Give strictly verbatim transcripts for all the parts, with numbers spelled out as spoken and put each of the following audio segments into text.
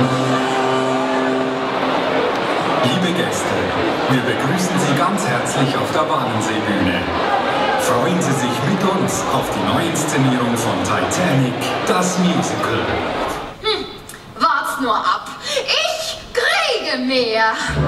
Liebe Gäste, wir begrüßen Sie ganz herzlich auf der Walenseebühne. Freuen Sie sich mit uns auf die Neuinszenierung von Titanic, das Musical. Hm, wart's nur ab. Ich kriege mehr.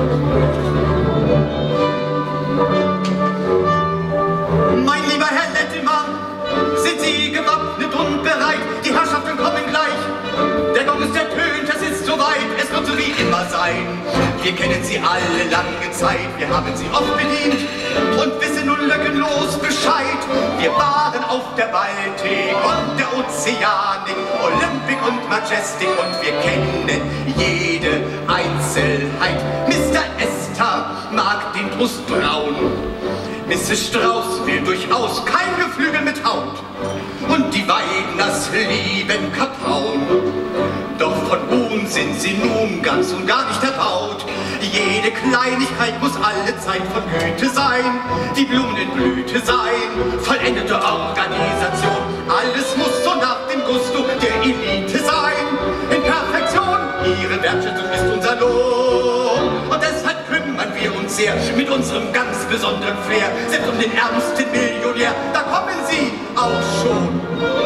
Mein lieber Herr Lettemann, sind Sie gewappnet und bereit? Die Herrschaften kommen gleich. Der Gong ist ertönt, es ist soweit, es wird so wie immer sein. Wir kennen Sie alle lange Zeit, wir haben Sie oft bedient und wissen nun lückenlos Bescheid. Wir waren auf der Baltic und der Ozeanik, Olympic und Majestic und wir kennen jede Einzelheit. Mister Esther mag den Brust braun, Misses Strauß will durchaus kein Geflügel mit Haut und die Weidners lieben Kapaun. Doch von uns sind sie nun ganz und gar nicht erbaut. Jede Kleinigkeit muss alle Zeit von Güte sein, die Blumen in Blüte sein, vollendete Organisation. Alles muss so nach dem Gusto der Elite sein. In Perfektion, ihre Wertschätzung ist unser Lohn. Und deshalb kümmern wir uns sehr mit unserem ganz besonderen Flair. Selbst um den ärmsten Millionär, da kommen sie auch schon.